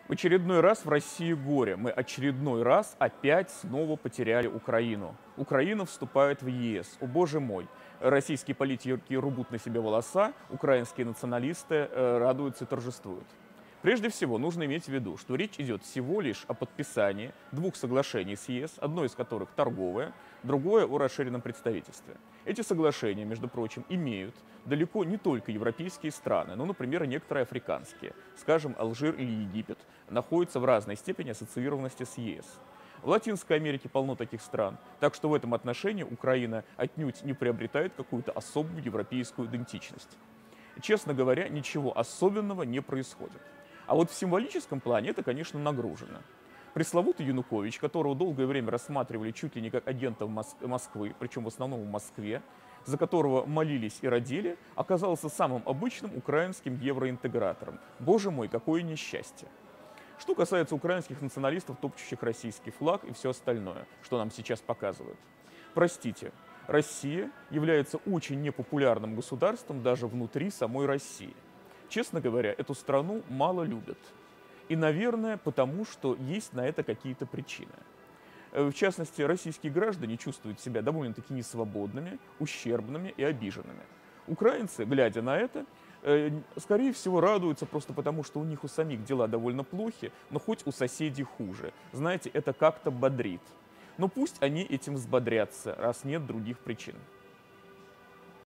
В очередной раз в России горе. Мы очередной раз опять снова потеряли Украину. Украина вступает в ЕС. О боже мой. Российские политики рубут на себе волоса, украинские националисты радуются и торжествуют. Прежде всего, нужно иметь в виду, что речь идет всего лишь о подписании двух соглашений с ЕС, одно из которых торговое, другое о расширенном представительстве. Эти соглашения, между прочим, имеют далеко не только европейские страны, но, например, и некоторые африканские. Скажем, Алжир или Египет находятся в разной степени ассоциированности с ЕС. В Латинской Америке полно таких стран, так что в этом отношении Украина отнюдь не приобретает какую-то особую европейскую идентичность. Честно говоря, ничего особенного не происходит. А вот в символическом плане это, конечно, нагружено. Пресловутый Янукович, которого долгое время рассматривали чуть ли не как агента Москвы, причем в основном в Москве, за которого молились и родили, оказался самым обычным украинским евроинтегратором. Боже мой, какое несчастье! Что касается украинских националистов, топчущих российский флаг и все остальное, что нам сейчас показывают. Простите, Россия является очень непопулярным государством даже внутри самой России. Честно говоря, эту страну мало любят. И, наверное, потому что есть на это какие-то причины. В частности, российские граждане чувствуют себя довольно-таки несвободными, ущербными и обиженными. Украинцы, глядя на это, скорее всего, радуются просто потому, что у них у самих дела довольно плохи, но хоть у соседей хуже. Знаете, это как-то бодрит. Но пусть они этим взбодрятся, раз нет других причин.